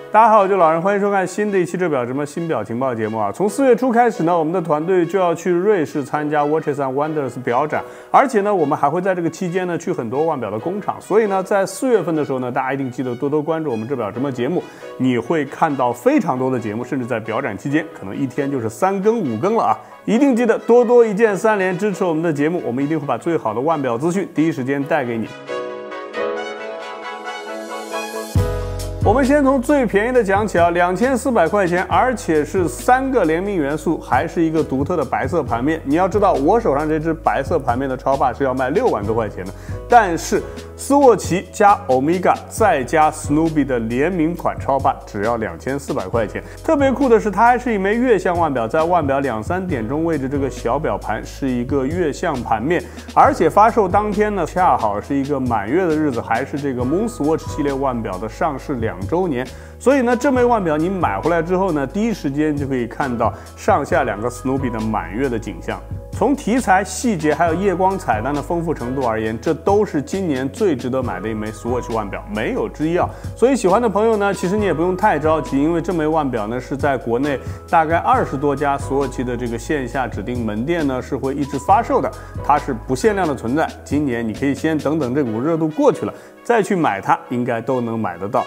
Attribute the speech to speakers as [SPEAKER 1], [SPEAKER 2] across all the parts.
[SPEAKER 1] 大家好，我是老人，欢迎收看新的一期这表什么新表情报节目啊！从4月初开始呢，我们的团队就要去瑞士参加 Watches and Wonders 表展，而且呢，我们还会在这个期间呢去很多腕表的工厂。所以呢，在4月份的时候呢，大家一定记得多多关注我们这表什么节目，你会看到非常多的节目，甚至在表展期间，可能一天就是3更5更了啊！一定记得多多一键3连支持我们的节目，我们一定会把最好的腕表资讯第一时间带给你。我们先从最便宜的讲起啊，2400块钱，而且是3个联名元素，还是一个独特的白色盘面。你要知道，我手上这只白色盘面的超霸是要卖6万多块钱的，但是斯沃琪加 Omega 再加 Snoopy 的联名款超霸只要2400块钱。特别酷的是，它还是一枚月相腕表，在腕表2、3点钟位置这个小表盘是一个月相盘面，而且发售当天呢，恰好是一个满月的日子，还是这个 Moonswatch 系列腕表的上市2周年，所以呢，这枚腕表你买回来之后呢，第一时间就可以看到上下2个 Snoopy 的满月的景象。从题材、细节还有夜光彩蛋的丰富程度而言，这都是今年最值得买的一枚 Swatch 腕表，没有之一啊！所以喜欢的朋友呢，其实你也不用太着急，因为这枚腕表呢是在国内大概20多家Swatch的这个线下指定门店呢是会一直发售的，它是不限量的存在。今年你可以先等等这股热度过去了，再去买它，应该都能买得到。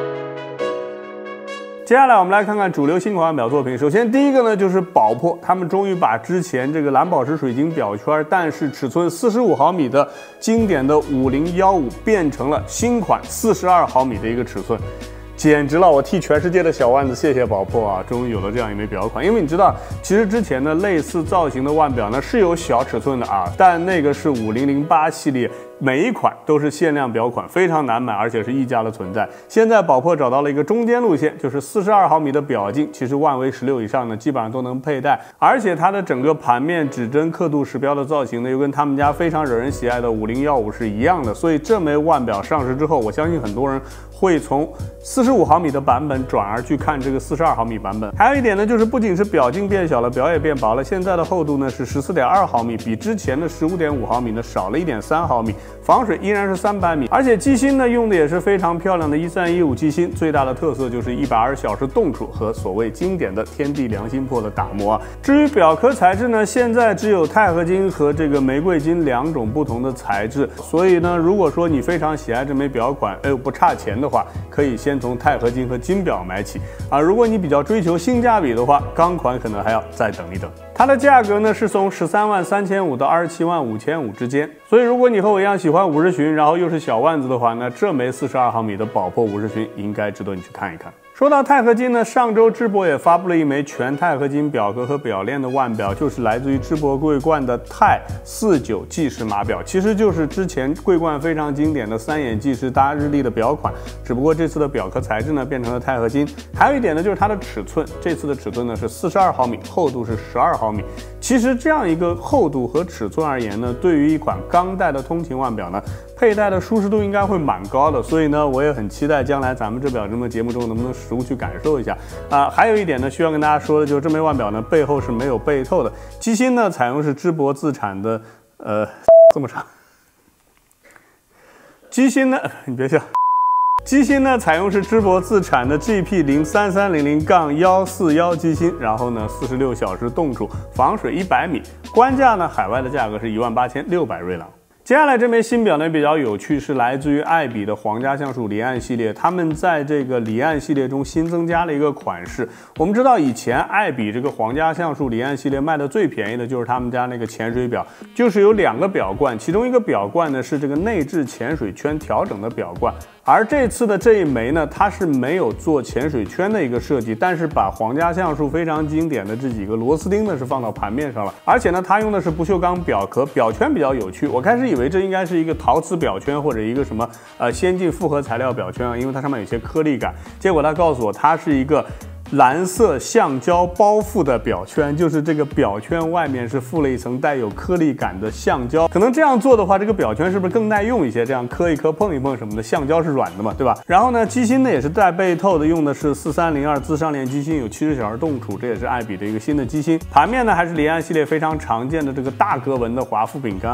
[SPEAKER 1] 接下来我们来看看主流新款腕表作品。首先第一个呢就是宝珀，他们终于把之前这个蓝宝石水晶表圈，但是尺寸45毫米的经典的5015变成了新款42毫米的一个尺寸。简直了！我替全世界的小腕子谢谢宝珀啊！终于有了这样一枚表款，因为你知道，其实之前的类似造型的腕表呢是有小尺寸的啊，但那个是5008系列，每一款都是限量表款，非常难买，而且是溢价的存在。现在宝珀找到了一个中间路线，就是42毫米的表径，其实腕围16以上呢基本上都能佩戴，而且它的整个盘面指针刻度时标的造型呢又跟他们家非常惹人喜爱的5015是一样的，所以这枚腕表上市之后，我相信很多人会从45毫米的版本转而去看这个42毫米版本。还有一点呢，就是不仅是表径变小了，表也变薄了。现在的厚度呢是14.2毫米，比之前的15.5毫米呢少了1.3毫米，防水依然是300米，而且机芯呢用的也是非常漂亮的1315机芯，最大的特色就是120小时冻储和所谓经典的天地良心破的打磨啊。至于表壳材质呢，现在只有钛合金和这个玫瑰金2种不同的材质，所以呢，如果说你非常喜爱这枚表款，又不差钱的话，可以先从钛合金和金表买起啊。如果你比较追求性价比的话，钢款可能还要再等一等。它的价格呢是从13.35万到27.5万之间，所以如果你和我一样喜欢50巡，然后又是小腕子的话呢，这枚42毫米的宝珀50巡应该值得你去看一看。说到钛合金呢，上周芝柏也发布了一枚全钛合金表壳和表链的腕表，就是来自于芝柏桂冠的钛49计时码表，其实就是之前桂冠非常经典的3眼计时搭日历的表款，只不过这次的表壳材质呢变成了钛合金。还有一点呢，就是它的尺寸，这次的尺寸呢是42毫米，厚度是12毫米。其实这样一个厚度和尺寸而言呢，对于一款钢带的通勤腕表呢，佩戴的舒适度应该会蛮高的，所以呢，我也很期待将来咱们这表这么节目中能不能实物去感受一下还有一点呢，需要跟大家说的就是这枚腕表呢背后是没有背透的，机芯呢采用是芝柏自产的这么长，机芯呢你别笑。机芯呢采用是芝柏自产的 GP03300-141机芯，然后呢46小时冻储，防水100米，官价呢海外的价格是18600瑞郎。接下来这枚新表呢比较有趣，是来自于爱彼的皇家橡树离岸系列，他们在这个离岸系列中新增加了一个款式。我们知道以前爱彼这个皇家橡树离岸系列卖的最便宜的就是他们家那个潜水表，就是有2个表冠，其中一个表冠呢是这个内置潜水圈调整的表冠，而这次的这一枚呢，它是没有做潜水圈的一个设计，但是把皇家橡树非常经典的这几个螺丝钉呢是放到盘面上了，而且呢它用的是不锈钢表壳，表圈比较有趣，我开始以为这应该是一个陶瓷表圈或者一个什么先进复合材料表圈啊，因为它上面有些颗粒感，结果他告诉我它是一个蓝色橡胶包覆的表圈，就是这个表圈外面是附了一层带有颗粒感的橡胶，可能这样做的话，这个表圈是不是更耐用一些？这样磕一磕、碰一碰什么的，橡胶是软的嘛，对吧？然后呢，机芯呢也是带背透的，用的是4302自上链机芯，有70小时冻储，这也是爱彼的一个新的机芯。盘面呢还是离岸系列非常常见的这个大格纹的华夫饼干啊。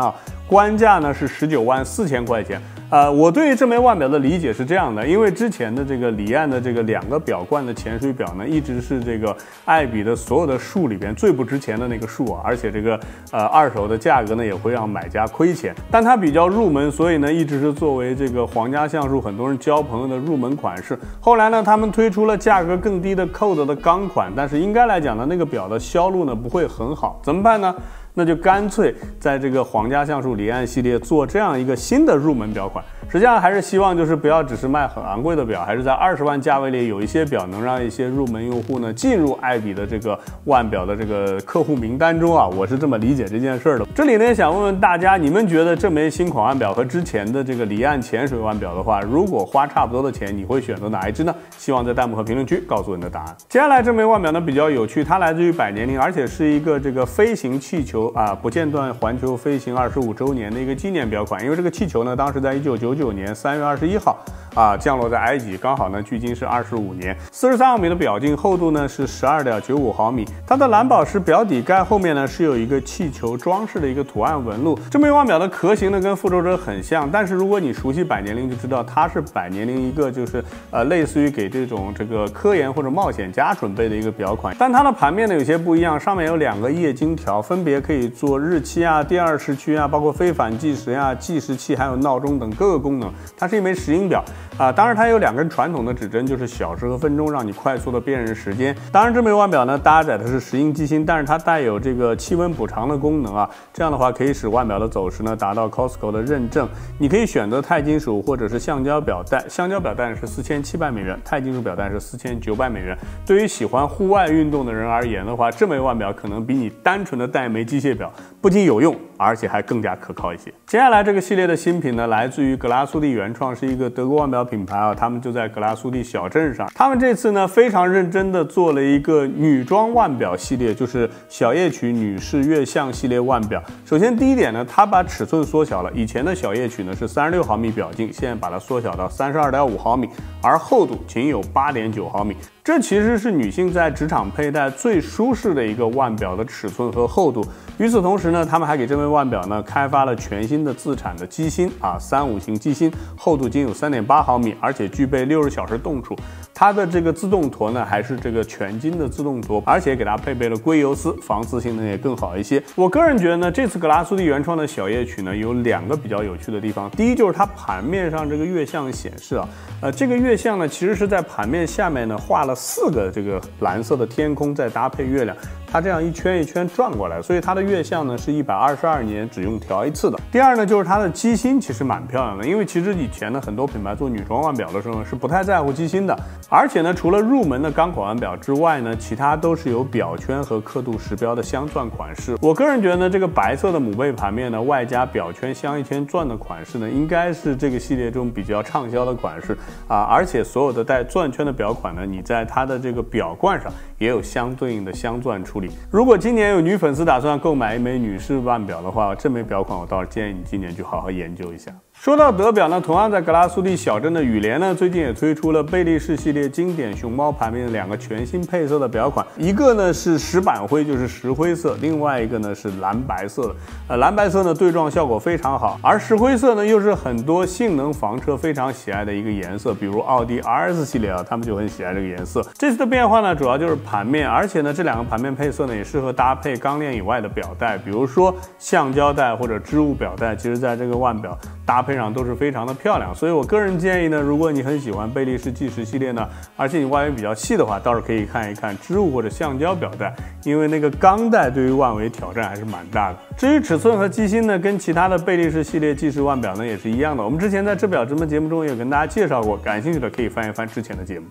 [SPEAKER 1] 官价呢是19.4万块钱。我对这枚腕表的理解是这样的，因为之前的这个里岸的这个2个表冠的潜水表呢，一直是这个爱彼的所有的数里边最不值钱的那个数啊，而且这个二手的价格呢也会让买家亏钱。但它比较入门，所以呢一直是作为这个皇家橡树很多人交朋友的入门款式。后来呢，他们推出了价格更低的扣的钢款，但是应该来讲呢，那个表的销路呢不会很好，怎么办呢？那就干脆在这个皇家橡树里岸系列做这样一个新的入门表款。实际上还是希望就是不要只是卖很昂贵的表，还是在20万价位里有一些表能让一些入门用户呢进入爱彼的这个腕表的这个客户名单中啊，我是这么理解这件事的。这里呢也想问问大家，你们觉得这枚新款腕表和之前的这个里岸潜水腕表的话，如果花差不多的钱，你会选择哪一只呢？希望在弹幕和评论区告诉我你的答案。接下来这枚腕表呢比较有趣，它来自于百年灵，而且是一个这个飞行气球不间断环球飞行25周年的一个纪念表款。因为这个气球呢当时在1999年3月21号降落在埃及，刚好呢距今是25年。43毫米的表径，厚度呢是12.95毫米。它的蓝宝石表底盖后面呢是有一个气球装饰的一个图案纹路。这枚腕表的壳型呢跟复仇者很像，但是如果你熟悉百年灵就知道，它是百年灵一个就是类似于给这个科研或者冒险家准备的一个表款。但它的盘面呢有些不一样，上面有2个液晶条，分别可以做日期第2时区包括非反计时计时器还有闹钟等各个功能。它是一枚石英表。当然它有2根传统的指针，就是小时和分钟，让你快速的辨认时间。当然这枚腕表呢搭载的是石英机芯，但是它带有这个气温补偿的功能这样的话可以使腕表的走时呢达到 Costco 的认证。你可以选择钛金属或者是橡胶表带，橡胶表带是4700美元，钛金属表带是4900美元。对于喜欢户外运动的人而言的话，这枚腕表可能比你单纯的带一枚机械表不仅有用，而且还更加可靠一些。接下来这个系列的新品呢来自于格拉苏蒂原创，是一个德国腕表品牌他们就在格拉苏蒂小镇上。他们这次呢非常认真的做了一个女装腕表系列，就是小夜曲女士月相系列腕表。首先第一点呢，它把尺寸缩小了，以前的小夜曲呢是36毫米表径，现在把它缩小到32.5毫米，而厚度仅有8.9毫米。这其实是女性在职场佩戴最舒适的一个腕表的尺寸和厚度。与此同时呢，他们还给这枚腕表呢开发了全新的自产的机芯35型机芯，厚度仅有3.8毫米，而且具备60小时动储。它的这个自动陀呢还是这个全金的自动陀，而且给它配备了硅油丝，防刺性能也更好一些。我个人觉得呢，这次格拉苏蒂原创的小夜曲呢有2个比较有趣的地方。第一就是它盘面上这个月相显示这个月相呢其实是在盘面下面呢画了4个这个蓝色的天空，再搭配月亮，它这样一圈一圈转过来，所以它的月相呢是122年只用调一次的。第二呢就是它的机芯其实蛮漂亮的，因为其实以前呢很多品牌做女装腕表的时候是不太在乎机芯的，而且呢除了入门的钢款腕表之外呢，其他都是有表圈和刻度时标的镶钻款式。我个人觉得呢，这个白色的母背盘面呢外加表圈镶一圈钻的款式呢，应该是这个系列中比较畅销的款式而且所有的带钻圈的表款呢，你在它的这个表冠上也有相对应的镶钻处理。如果今年有女粉丝打算购买一枚女士腕表的话，这枚表款我倒是建议你今年去好好研究一下。说到德表呢，同样在格拉苏蒂小镇的羽联呢，最近也推出了贝利士系列经典熊猫盘面的2个全新配色的表款，一个呢是石板灰，就是石灰色，另外一个呢是蓝白色的。蓝白色呢对撞效果非常好，而石灰色呢又是很多性能房车非常喜爱的一个颜色，比如奥迪 RS 系列他们就很喜爱这个颜色。这次的变化呢主要就是盘面，而且呢这2个盘面配色呢也适合搭配钢链以外的表带，比如说橡胶带或者织物表带，其实在这个腕表搭配上都是非常的漂亮。所以我个人建议呢，如果你很喜欢贝利士计时系列呢，而且你外围比较细的话，倒是可以看一看织物或者橡胶表带，因为那个钢带对于腕围挑战还是蛮大的。至于尺寸和机芯呢，跟其他的贝利士系列计时腕表呢也是一样的，我们之前在制表直播节目中也有跟大家介绍过，感兴趣的可以翻一翻之前的节目。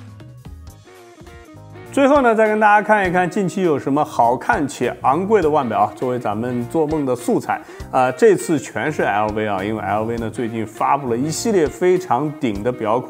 [SPEAKER 1] 最后呢，再跟大家看一看近期有什么好看且昂贵的腕表作为咱们做梦的素材。这次全是 LV因为 LV 呢最近发布了一系列非常顶的表款。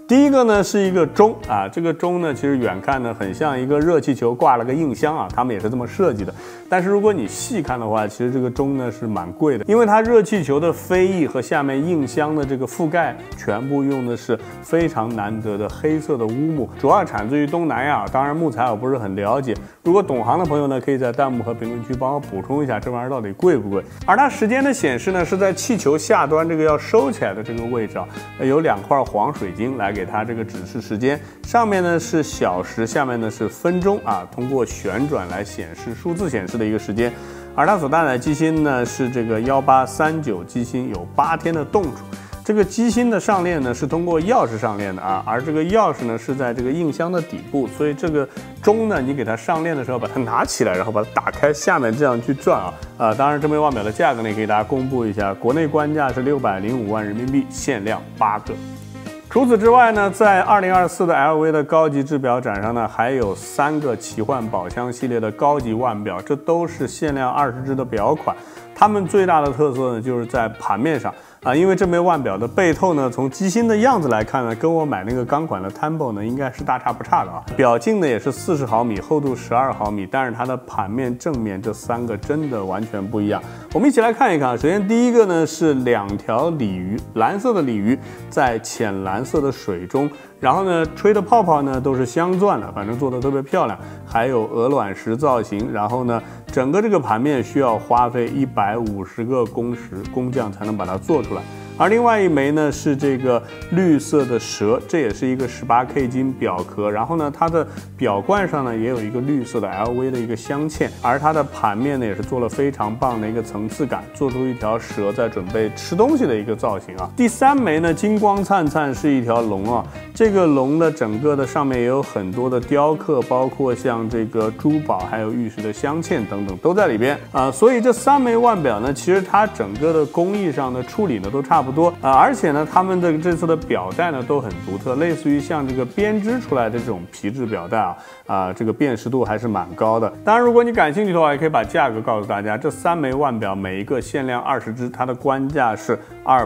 [SPEAKER 1] 第一个呢是一个钟啊，这个钟呢其实远看呢很像一个热气球挂了个硬箱啊，他们也是这么设计的。但是如果你细看的话，其实这个钟呢是蛮贵的，因为它热气球的飞翼和下面硬箱的这个覆盖全部用的是非常难得的黑色的乌木，主要产自于东南亚。当然木材我不是很了解，如果懂行的朋友呢，可以在弹幕和评论区帮我补充一下这玩意儿到底贵不贵。而它时间的显示呢是在气球下端这个要收起来的这个位置啊，有2块黄水晶来给它这个指示时间，上面呢是小时，下面呢是分钟啊，通过旋转来显示数字显示的一个时间。而它所搭载的机芯呢是这个1839机芯，有8天的动储。这个机芯的上链呢是通过钥匙上链的啊，而这个钥匙呢是在这个硬箱的底部，所以这个钟呢，你给它上链的时候，把它拿起来，然后把它打开，下面这样去转啊。当然这枚腕表的价格呢，也给大家公布一下，国内官价是605万人民币，限量8个。除此之外呢，在2024的 LV 的高级制表展上呢，还有3个奇幻宝箱系列的高级腕表，这都是限量20只的表款。它们最大的特色呢，就是在盘面上啊，因为这枚腕表的背透呢，从机芯的样子来看呢，跟我买那个钢管的 Tempo 呢，应该是大差不差的啊。表径呢也是40毫米，厚度12毫米，但是它的盘面、正面这3个真的完全不一样。我们一起来看一看。首先第一个呢是2条鲤鱼，蓝色的鲤鱼在浅蓝色的水中，然后呢吹的泡泡呢都是镶钻的，反正做的特别漂亮，还有鹅卵石造型。然后呢，整个这个盘面需要花费150个工匠才能把它做出来。而另外一枚呢是这个绿色的蛇，这也是一个18K 金表壳，然后呢它的表冠上呢也有一个绿色的 LV 的一个镶嵌，而它的盘面呢也是做了非常棒的一个层次感，做出一条蛇在准备吃东西的一个造型啊。第3枚呢金光灿灿是一条龙啊，这个龙的整个的上面也有很多的雕刻，包括像这个珠宝还有玉石的镶嵌等等都在里边啊。所以这3枚腕表呢，其实它整个的工艺上的处理呢都差不多而且呢，他们的这次的表带呢都很独特，类似于像这个编织出来的这种皮质表带这个辨识度还是蛮高的。当然，如果你感兴趣的话，也可以把价格告诉大家。这3枚腕表每一个限量20只，它的官价是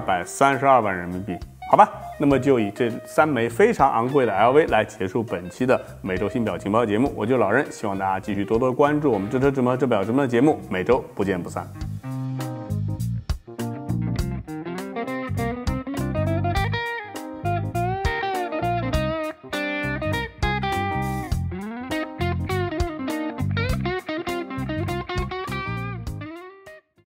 [SPEAKER 1] 232万人民币。好吧，那么就以这3枚非常昂贵的 LV 来结束本期的每周新表情报节目。我就老任，希望大家继续多多关注我们这车直摩这表直摩的节目，每周不见不散。